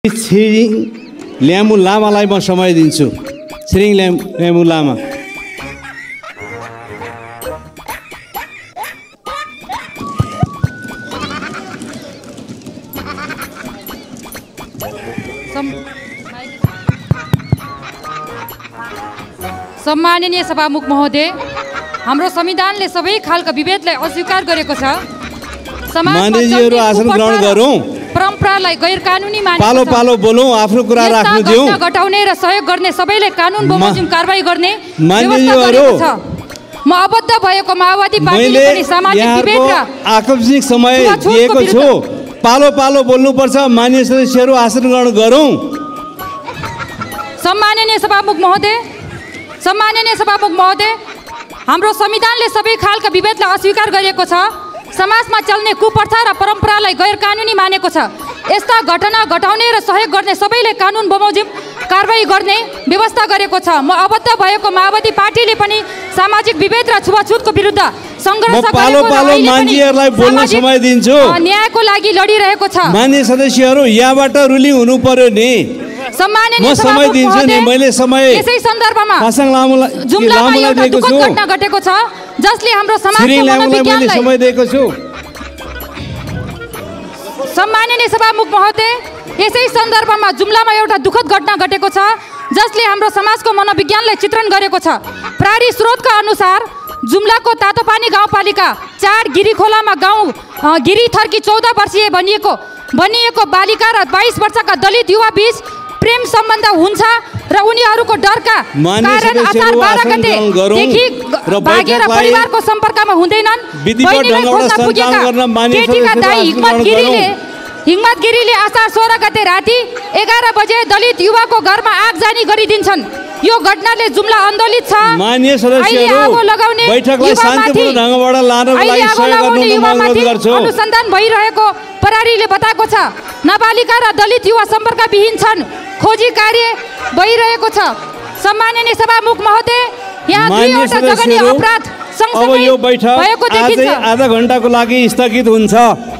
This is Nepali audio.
छिरिङ ल्यामु लामालाई म समय दिन्छु। छिरिङ ल्यामु लामा। सम्माननीय सभामुख महोदय, हाम्रो संविधानले सबै खालका विभेदलाई अस्वीकार गरेको छ। मान्यजीहरु आसन ग्रहण गरौँ। परम्परालाई गैर कानुनी मानेको छ। पालो पालो बोलौँ, आफ्नो कुरा राख्नु दिउँ। घटाउने र सहयोग गर्ने सबैले कानुन बमोजिम कारबाही गर्ने मान्यजीहरु, म अबद्ध भएको माओवादी पार्टीले पनि सामाजिक विभेद र आकस्मिक समय दिएको छु। पालो पालो बोल्नुपर्छ। मान्य सदस्यहरू आसन ग्रहण गरौँ। सम्माननीय सभामुख महोदय, हाम्रो संविधानले सबै खालका विभेदलाई अस्वीकार गरेको छ। समाजमा चल्ने कुप्रथा र परम्परालाई गैर कानुनी मानेको छ। यस्ता घटना घटाउने र सहयोग गर्ने सबैले कानुन बमोजिम कारबाही गर्ने व्यवस्था गरेको छ। म अबद्ध भएको माओवादी पार्टीले पनि सामाजिक विभेद र छुवाछुतको विरुद्ध सङ्घर्ष न्यायको लागि लडिरहेको छ। मान्य सदस्यहरू, यहाँबाट रुलिङ हुनु पर्यो नि। सम्माननीय समय दिन्छु नि, मैले समय यसै सन्दर्भमा जुम्लामा एउटा दुःखद घटना घटेको छ जसले हाम्रो समाजको मनोविज्ञानलाई समय दिएको छु। सम्माननीय सभामुख महोदय, यसै सन्दर्भमा जुम्लामा एउटा दुःखद घटना घटेको छ जसले हाम्रो समाजको मनोविज्ञानलाई चित्रण गरेको छ। प्रारी स्रोतका अनुसार जुम्लाको तातोपानी गाउँपालिका 4 गिरीखोलामा गाउँ गिरीथर्की 14 वर्षीय भनिएको बालिका र 22 वर्षका दलित युवा बीच प्रेम सम्बन्ध हुन्छ र उनीहरूको डरका कारण असार 12 गतेदेखि भागेर परिवारको सम्पर्कमा हुँदैनन्। बहिनीलाई खोज्न पुगेका केटीका दाइ हिम्मत गिरीले असार 16 गते राति 11 बजे दलित युवाको घरमा आगजनी गरिदिन्छन्। यो घटनाले जुम्ला आन्दोलित छ। मान्य सदस्यहरू, बैठकलाई शान्तिपूर्ण ढंगबाट लानको लागि सहयोग गर्नु म अनुरोध गर्छु। अनुसन्धान भइरहेको प्रहरीले बताएको छ। नाबालिका र दलित युवा सम्पर्कविहीन छन्। खोजी कार्य भइरहेको छ। सम्माननीय सभामुख महोदय, यहाँ 2वटा जघन्य अपराध अब यो बैठक आजै आधा घण्टाको लागि स्थगित हुन्छ।